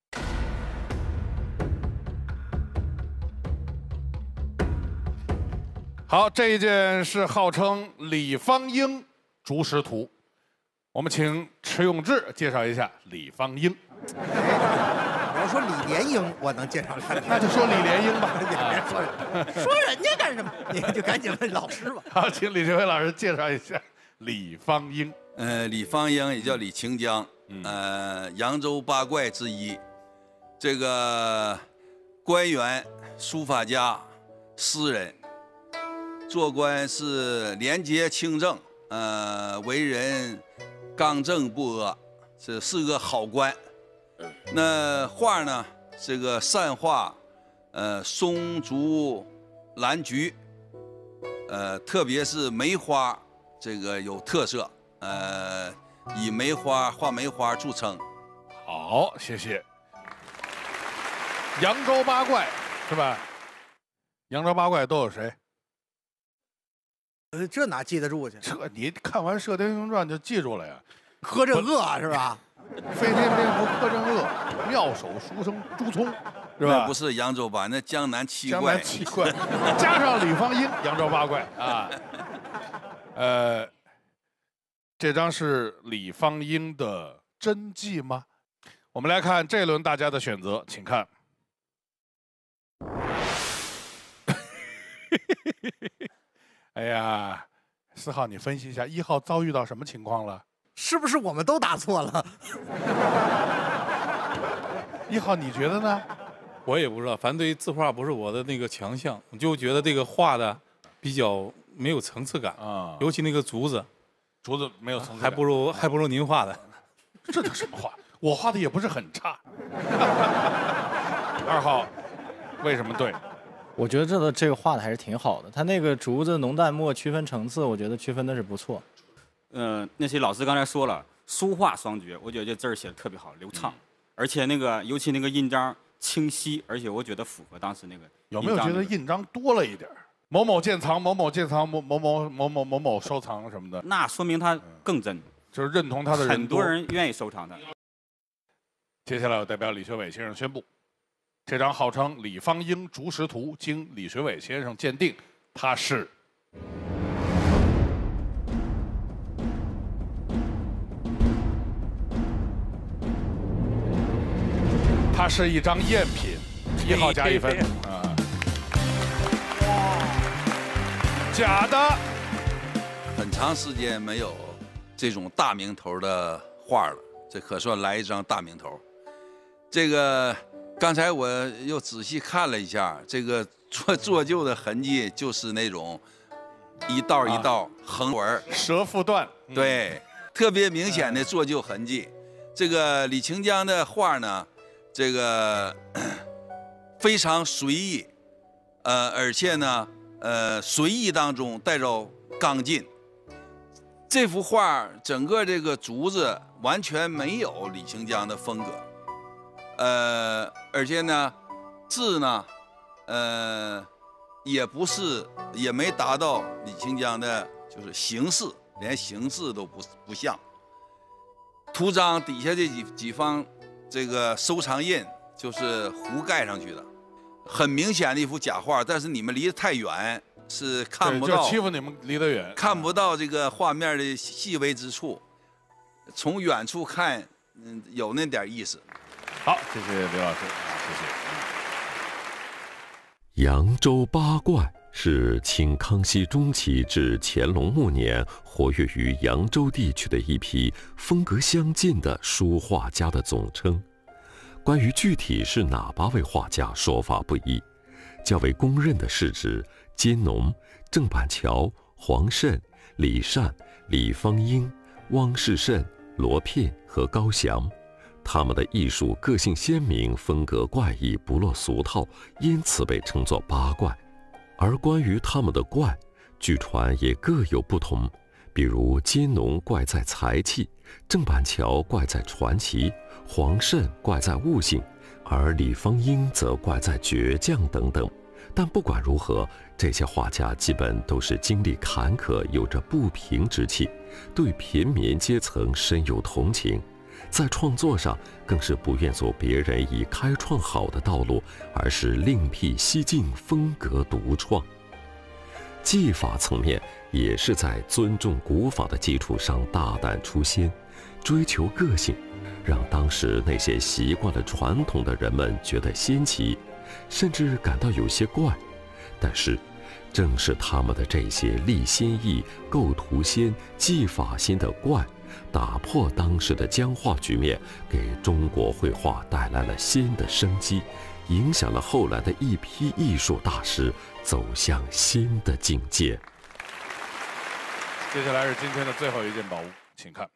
好，这一件是号称李方英竹石图，我们请迟永志介绍一下李方英。 你要说李莲英，我能介绍看。 那就说李莲英吧。 别说说人家干什么？你就赶紧问老师吧。 好，请李学辉老师介绍一下李方英。 呃，李方英也叫李清江，呃，扬州八怪之一，这个官员、书法家、诗人。 做官是廉洁清正，呃，为人刚正不阿，这是个好官。那画呢，这个善画，呃，松竹兰菊，呃，特别是梅花，这个有特色，呃，以梅花画梅花著称。 好，谢谢。扬州八怪是吧？扬州八怪都有谁？ 呃，这哪记得住去？ 这你看完《射雕英雄传》就记住了呀。 柯镇恶是吧？ 飞天蝙蝠柯镇恶，妙手书生朱聪，是吧？ 那不是扬州八，那江南七怪。 江南七怪，加上李方英，扬州八怪啊。呃，这张是李方英的真迹吗？我们来看这轮大家的选择，请看。哎呀，四号，你分析一下一号遭遇到什么情况了？ 是不是我们都答错了？ 一号，你觉得呢？ 我也不知道，反正对于字画不是我的那个强项，我就觉得这个画的比较没有层次感啊，尤其那个竹子， 竹子没有层次感， 还不如还不如您画的。 这叫什么画？我画的也不是很差。二号，为什么对？ 我觉得这个这个画的还是挺好的，它那个竹子浓淡墨区分层次，我觉得区分的是不错。 呃，那些老师刚才说了，书画双绝，我觉得这字儿写的特别好，流畅，嗯、而且那个尤其那个印章清晰，而且我觉得符合当时那个。 有没有觉得印章多了一点？某某鉴藏，某某鉴藏，某某某某某某某收藏什么的， 那说明它更真， 就是认同它的人很多人愿意收藏它。 接下来，我代表李学伟先生宣布。这张号称李方英竹石图，经李学伟先生鉴定，它是它是一张赝品，一号加一分啊！假的。 很长时间没有这种大名头的画了，这可算来一张大名头。这个。刚才我又仔细看了一下，这个做做旧的痕迹就是那种一道一道横纹、 蛇腹段， 对，特别明显的做旧痕迹。这个李清江的画呢，这个非常随意，呃，而且呢，呃，随意当中带着刚劲。这幅画整个这个竹子完全没有李清江的风格。呃，而且呢，字呢，呃，也不是，也没达到李清江的，就是形式，连形式都不不像。图章底下这几几方这个收藏印就是糊盖上去的，很明显的一幅假画，但是你们离得太远，是看不到。 就欺负你们离得远， 看不到这个画面的细微之处。从远处看，嗯，有那点意思。 好，谢谢刘老师，谢谢。 扬州八怪是清康熙中期至乾隆末年活跃于扬州地区的一批风格相近的书画家的总称。关于具体是哪八位画家，说法不一。较为公认的是指金农、郑板桥、黄慎、李善、李方英、汪士慎、罗聘和高翔。他们的艺术个性鲜明，风格怪异，不落俗套，因此被称作八怪。而关于他们的怪，据传也各有不同，比如金农怪在才气，郑板桥怪在传奇，黄慎怪在悟性，而李方英则怪在倔强等等。但不管如何，这些画家基本都是经历坎坷，有着不平之气，对平民阶层深有同情。在创作上更是不愿走别人已开创好的道路，而是另辟蹊径，风格独创。技法层面也是在尊重古法的基础上大胆出先，追求个性，让当时那些习惯了传统的人们觉得新奇，甚至感到有些怪。但是正是他们的这些立新意、构图先、技法先的怪，打破当时的僵化局面，给中国绘画带来了新的生机， 影响了后来的一批艺术大师走向新的境界。 接下来是今天的最后一件宝物，请看。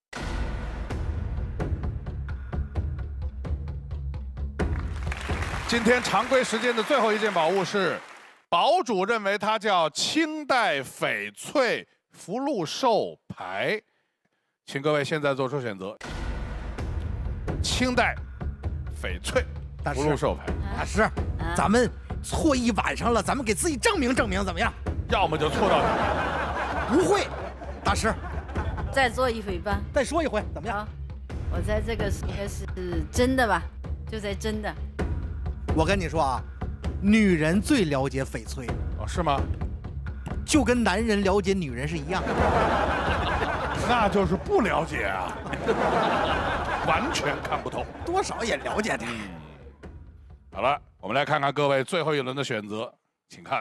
今天常规时间的最后一件宝物是，堡主认为它叫清代翡翠福禄寿牌，请各位现在做出选择。清代翡翠福禄寿牌， 大师，咱们错一晚上了，咱们给自己证明证明，怎么样？ 要么就错到底。 不会，大师， 再做一回吧。 再说一回，怎么样？ 我在这个应该是真的吧，就在真的。 我跟你说啊，女人最了解翡翠。 哦，是吗？ 就跟男人了解女人是一样的。 那就是不了解啊，完全看不透。 多少也了解点。 嗯。好了，我们来看看各位最后一轮的选择，请看。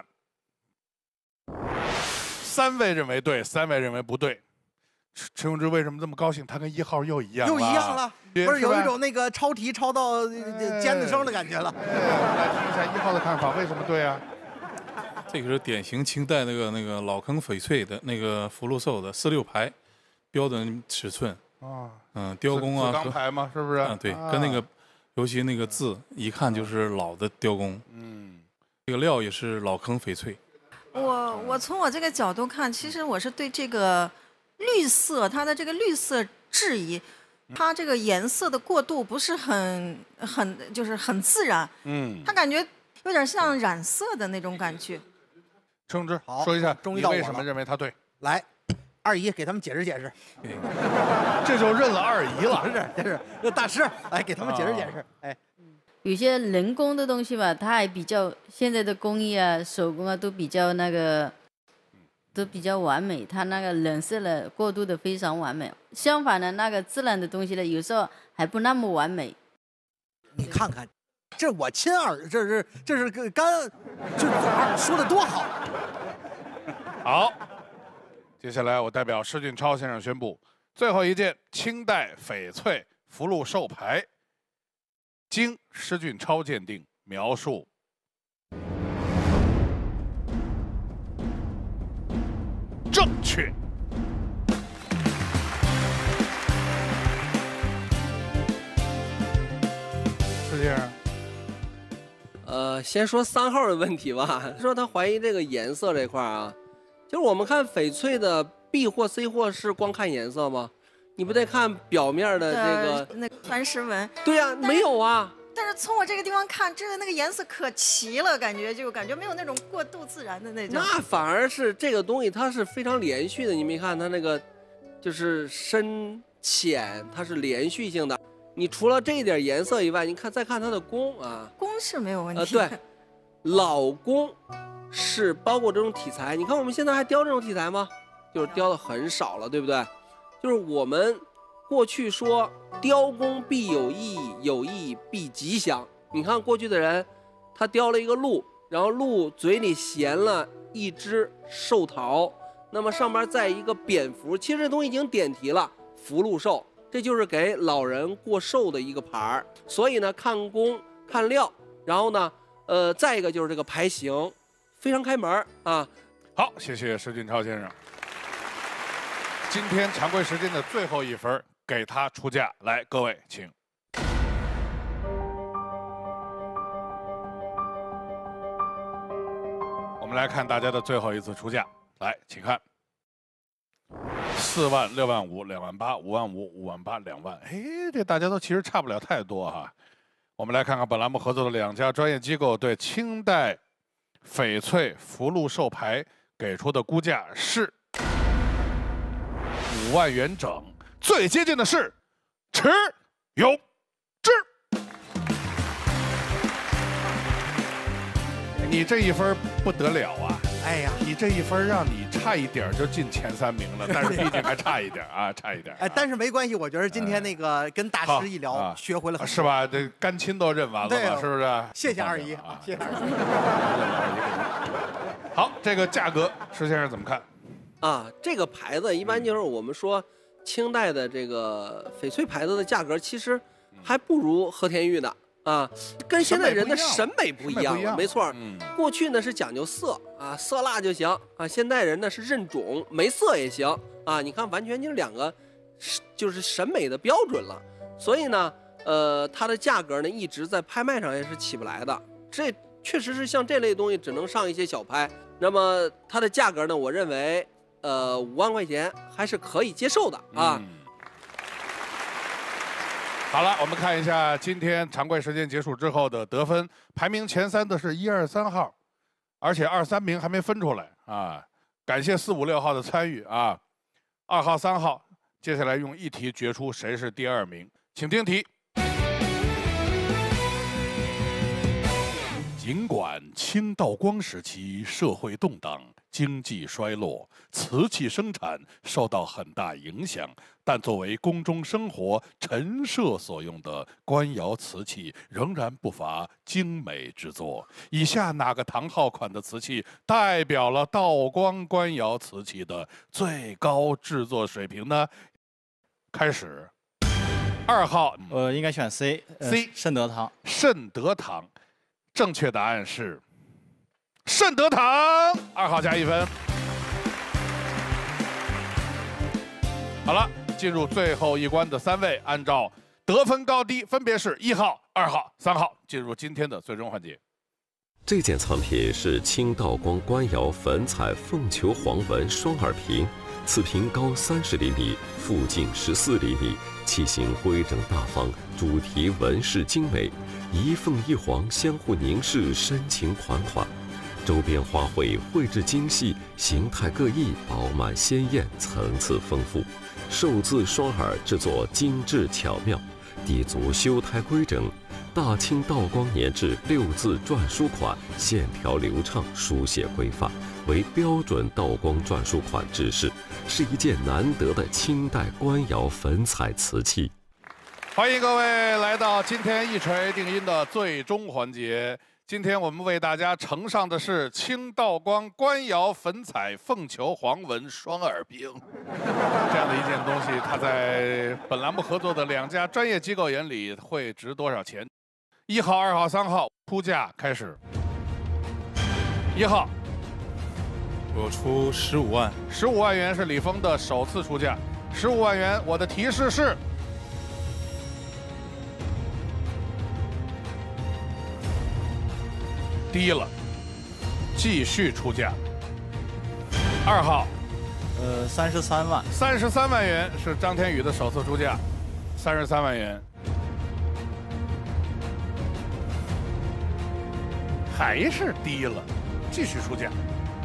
三位认为对，三位认为不对。陈永之为什么这么高兴？他跟一号又一样了， 又一样了，不是有一种那个抄题抄到尖子生的感觉了。 来听一下一号的看法，为什么对啊？ 这个是典型清代那个那个老坑翡翠的那个福禄寿的四六牌，标准尺寸啊，嗯，雕工啊， 子钢牌吗？是不是？ 啊，对，跟那个，尤其那个字，一看就是老的雕工。嗯，这个料也是老坑翡翠。 我我从我这个角度看，其实我是对这个绿色，它的这个绿色质疑，它这个颜色的过渡不是很很就是很自然。嗯，它感觉有点像染色的那种感觉。 陈永之， 好， 说一下， 终于到我了。 你为什么认为他对？ 来，二姨给他们解释解释。 这就认了二姨了。 不是，这是这大师来给他们解释解释。哎， 有些人工的东西吧，它还比较现在的工艺啊、手工啊都比较那个，都比较完美。它那个冷色了过渡的非常完美。相反的，那个自然的东西呢，有时候还不那么完美。 你看看。这我亲耳，这是这是个干，这耳说的多好。 好，接下来我代表施俊超先生宣布，最后一件清代翡翠福禄寿牌，经施俊超鉴定描述正确。施先生。 呃，先说三号的问题吧。说他怀疑这个颜色这块啊，就是我们看翡翠的 B 或 C 或是光看颜色吗？你不得看表面的这个那个钻石纹？ 对呀、啊，没有啊。 但是从我这个地方看，这个那个颜色可齐了，感觉就感觉没有那种过度自然的那种。 那反而是这个东西它是非常连续的，你没看它那个就是深浅，它是连续性的。你除了这一点颜色以外，你看再看它的工啊， 工是没有问题。 呃，对，老工是包括这种题材。你看我们现在还雕这种题材吗？就是雕的很少了，对不对？就是我们过去说雕工必有意，有意必吉祥。你看过去的人，他雕了一个鹿，然后鹿嘴里衔了一只寿桃，那么上面再一个蝙蝠，其实这东西已经点题了，福禄寿。这就是给老人过寿的一个牌儿，所以呢，看工看料，然后呢，呃，再一个就是这个牌型，非常开门啊。 好，谢谢施俊超先生。今天常规时间的最后一分，给他出价，来，各位请。我们来看大家的最后一次出价，来，请看。四万、六万五、两万八、五万五、五万八、两万，哎，这大家都其实差不了太多哈。我们来看看本栏目合作的两家专业机构对清代翡翠福禄寿牌给出的估价是五万元整，最接近的是池永志。你这一分不得了啊！ 哎呀， 你这一分让你差一点就进前三名了，但是毕竟还差一点啊，差一点、啊。 哎，但是没关系，我觉得今天那个跟大师一聊，啊、学回了很多， 是吧？这干亲都认完了嘛，是不是？ 谢谢二姨啊，谢谢二姨。好，这个价格，施先生怎么看？ 啊，这个牌子一般就是我们说清代的这个翡翠牌子的价格，其实还不如和田玉呢。 啊，跟现在人的审美不一样了， 审美不一样没错。 嗯， 过去呢是讲究色啊，色辣就行啊，现代人呢是认种，没色也行啊。你看，完全就是两个，就是审美的标准了。所以呢，呃，它的价格呢一直在拍卖上也是起不来的。这确实是像这类东西只能上一些小拍。那么它的价格呢，我认为，呃，五万块钱还是可以接受的啊。 嗯好了，我们看一下今天常规时间结束之后的得分，排名前三的是一二三号，而且二三名还没分出来啊！感谢四五六号的参与啊！二号、三号，接下来用一题决出谁是第二名，请听题。尽管清道光时期社会动荡，经济衰落，瓷器生产受到很大影响，但作为宫中生活陈设所用的官窑瓷器，仍然不乏精美之作。以下哪个唐号款的瓷器代表了道光官窑瓷器的最高制作水平呢？开始。二号， 呃，应该选 C，C，、呃、慎德堂。 慎德堂，正确答案是慎德堂。二号加一分。好了，进入最后一关的三位，按照得分高低，分别是一号、二号、三号，进入今天的最终环节。 这件藏品是清道光官窑粉彩凤球黄纹双耳瓶，此瓶高三十厘米，腹径十四厘米，器型规整大方，主题纹饰精美，一凤一黄相互凝视，深情款款。周边花卉绘制精细，形态各异，饱满鲜艳，层次丰富。寿字双耳制作精致巧妙，底足修胎规整。大清道光年制六字篆书款，线条流畅，书写规范，为标准道光篆书款制式，是一件难得的清代官窑粉彩瓷器。 欢迎各位来到今天一锤定音的最终环节。今天我们为大家呈上的是清道光官窑粉彩凤球黄纹双耳瓶，这样的一件东西，它在本栏目合作的两家专业机构眼里会值多少钱？一号、二号、三号出价开始。一号， 我出十五万， 十五万元是李峰的首次出价。十五万元，我的提示是。低了，继续出价。二号， 呃，三十三万。 三十三万元是张天宇的首次出价，三十三万元，还是低了，继续出价。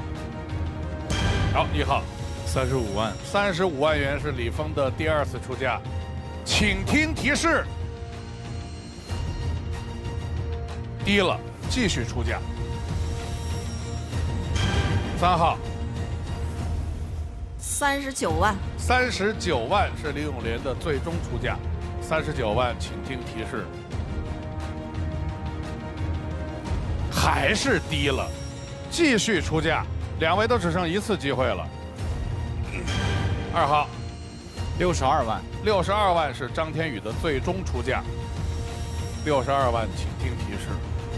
好，一号， 三十五万。 三十五万元是李峰的第二次出价，请听提示。低了。继续出价。三号， 三十九万。 三十九万是李永莲的最终出价。三十九万，请听提示。还是低了，继续出价。两位都只剩一次机会了。二号， 六十二万。 六十二万是张天宇的最终出价。六十二万，请听提示。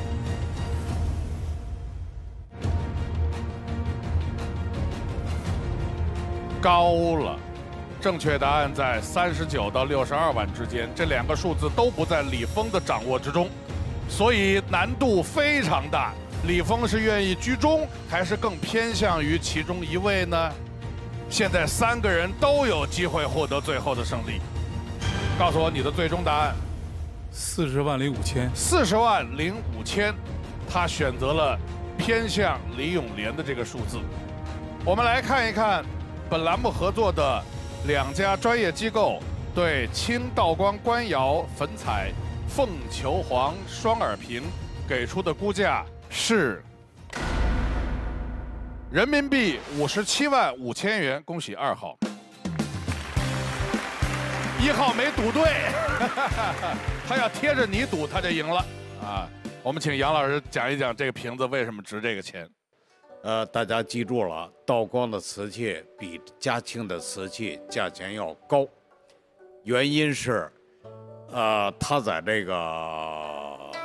高了，正确答案在三十九到六十二万之间，这两个数字都不在李峰的掌握之中，所以难度非常大。李峰是愿意居中，还是更偏向于其中一位呢？现在三个人都有机会获得最后的胜利。告诉我你的最终答案。 四十万零五千。 四十万零五千，他选择了偏向李永莲的这个数字。我们来看一看。本栏目合作的两家专业机构对清道光官窑粉彩凤球黄双耳瓶给出的估价是人民币五十七万五千元，恭喜二号。一号没赌对，他要贴着你赌，他就赢了啊！我们请杨老师讲一讲这个瓶子为什么值这个钱。 呃，大家记住了，道光的瓷器比嘉庆的瓷器价钱要高，原因是，呃，它在这个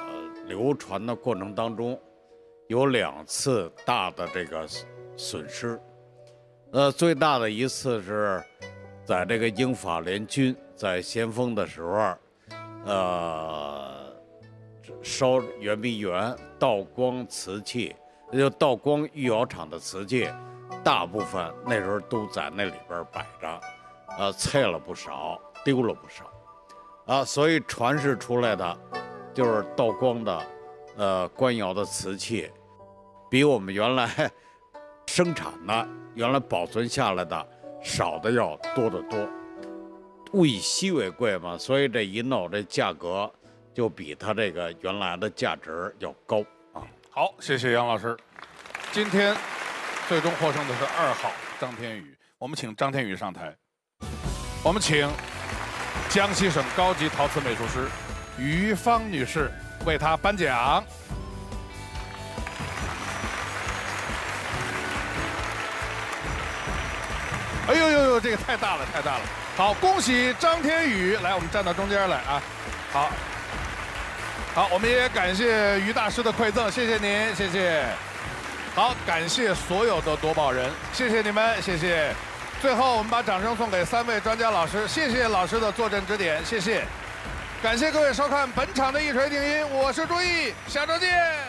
流传的过程当中，有两次大的这个损失。呃，最大的一次是在这个英法联军在先锋的时候，呃，烧圆明园道光瓷器，也就道光御窑厂的瓷器，大部分那时候都在那里边摆着，呃，碎了不少，丢了不少。啊，所以传世出来的就是道光的，呃，官窑的瓷器，比我们原来生产的、原来保存下来的少的要多得多。物以稀为贵嘛，所以这一弄这价格就比它这个原来的价值要高啊。 好，谢谢杨老师。今天最终获胜的是二号张天宇，我们请张天宇上台，我们请江西省高级陶瓷美术师于芳女士为他颁奖。哎呦呦呦，这个太大了，太大了！好，恭喜张天宇，来，我们站到中间来啊。好，好，我们也感谢于大师的馈赠，谢谢您，谢谢。好，感谢所有的夺宝人，谢谢你们，谢谢。最后，我们把掌声送给三位专家老师，谢谢老师的坐镇指点，谢谢。感谢各位收看本场的一锤定音，我是朱毅，下周见。